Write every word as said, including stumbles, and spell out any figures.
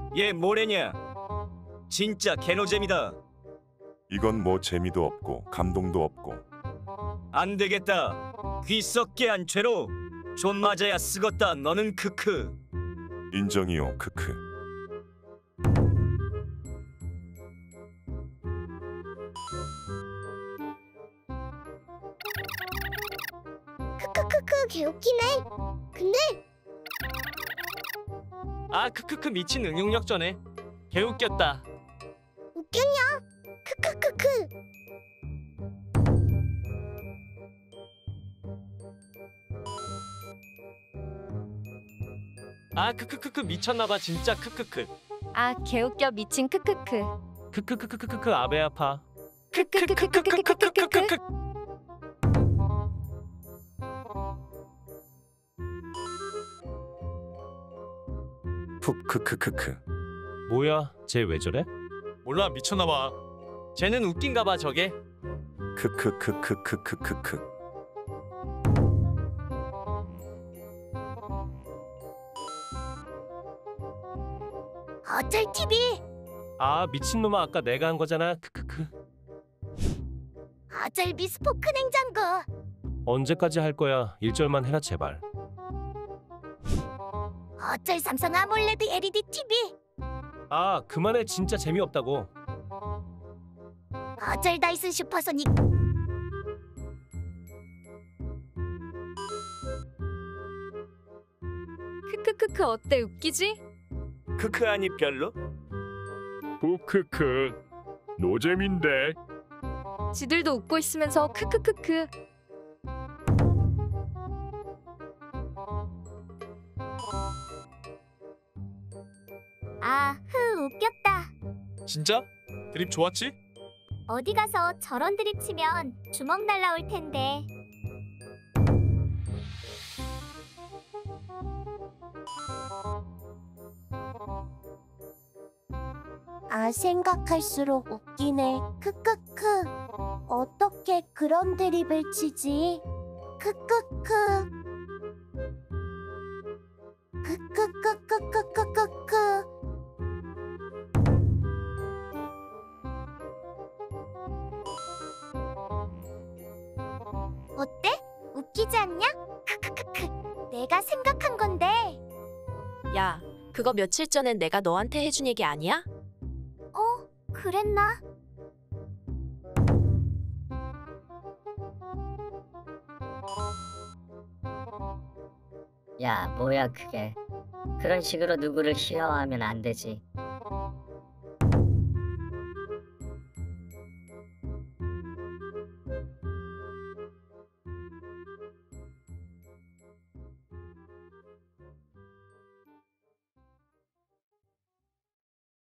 얘 뭐래냐? 진짜 개노잼이다. 이건 뭐 재미도 없고 감동도 없고. 안 되겠다. 귀 썩게 한 죄로 존 맞아야 쓰겄다. 너는 크크. 인정이요. 크크. 크크크크 개웃기네. 근데 아 크크크 미친 응용력 전에 개웃겼다. 웃겼냐? 크크크크. 아 크크크크 미쳤나봐 진짜 크크크. 아 개웃겨 미친 크크크. 크크크크크크 아배 아파. 크크크크크크크크크크. 푹 크크크크. 뭐야 쟤 왜 저래? 몰라 미쳤나봐. 쟤는 웃긴가봐 저게. 크크크크크크크크. 어쩔 티비. 아 미친놈아 아까 내가 한 거잖아. 크크크. 어쩔 미스포크 냉장고. 언제까지 할 거야? 일 절만 해라 제발. 어쩔 삼성 아몰레드 엘이디 티비. 아 그만해 진짜 재미없다고. 어쩔 다이슨 슈퍼소닉. 크크크크 어때 웃기지? 크크 아니 별로? 후크크 노잼인데. 지들도 웃고 있으면서 크크크크. 아, 흐 웃겼다. 진짜? 드립 좋았지? 어디 가서 저런 드립 치면 주먹 날라올 텐데. 아, 생각할수록 웃기네. 크크크. 어떻게 그런 드립을 치지? 크크크. 크크크크크크크크. 어때? 웃기지 않냐? 크크크크. 내가 생각한 건데. 야, 그거 며칠 전에 내가 너한테 해준 얘기 아니야? 어? 그랬나? 야, 뭐야 그게. 그런 식으로 누구를 희화화하면 안 되지.